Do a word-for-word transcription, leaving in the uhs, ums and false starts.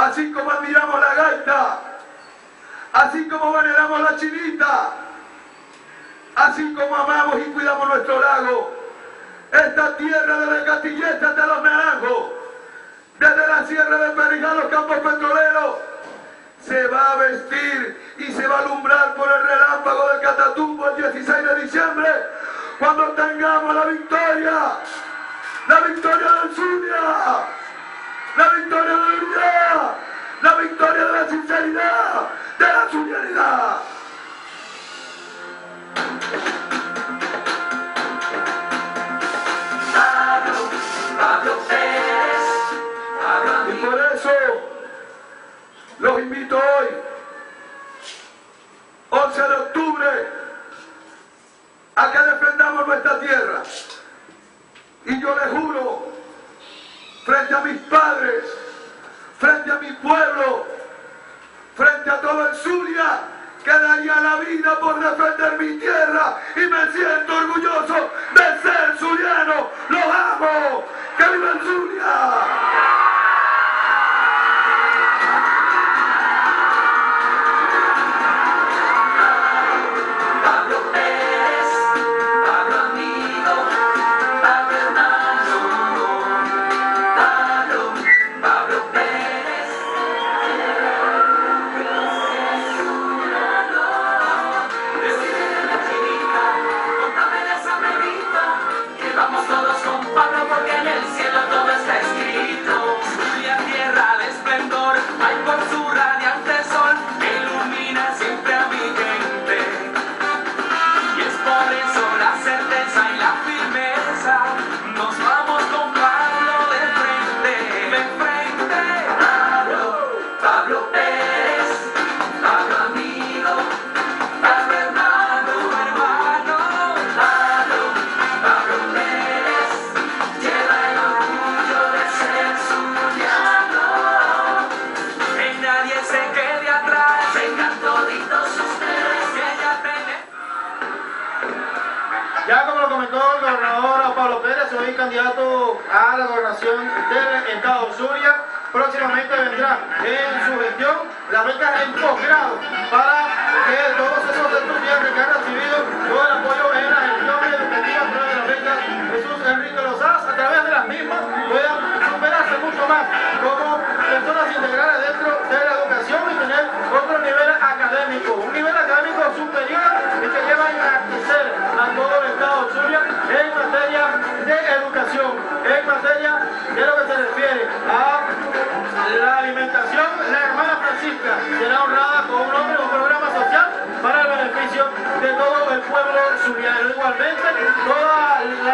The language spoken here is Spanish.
así como admiramos la gaita, así como veneramos la chinita, así como amamos y cuidamos nuestro lago, esta tierra de la Castilleta de los Naranjos, desde la sierra de Perijá, los campos petroleros, se va a vestir y se va a alumbrar por el relámpago del Catatumbo el dieciséis de diciembre, cuando tengamos la victoria, la victoria del Zulia, la victoria de la unidad, la victoria de la sinceridad, de la solidaridad. Pablo, Pablo Pérez, Pablo. Y por eso los invito hoy, once de octubre, a que defendamos nuestra tierra. Y yo les juro, frente a mis padres, frente a mi pueblo, frente a todo el Zulia, que daría la vida por defender mi tierra, y me siento orgulloso de ser zuliano. ¡Los amo! ¡Que viva el Zulia! Ya como lo comentó el gobernador Pablo Pérez, soy candidato a la gobernación del estado Zulia. Próximamente vendrá en su gestión la beca en posgrado para que todos esos estudiantes que han recibido todo el apoyo en la gestión educativa a través de la beca Jesús Enrique Lozás, a través de las mismas puedan superarse mucho más como personas integrales dentro de la educación y tener otro nivel académico, un nivel académico superior y que lleva a enriquecer a todo el estado Zulia en materia de educación, en materia de lo que se refiere a la alimentación. La hermana Francisca será honrada con un nombre, un programa social para el beneficio de todo el pueblo zuliano. Igualmente, toda la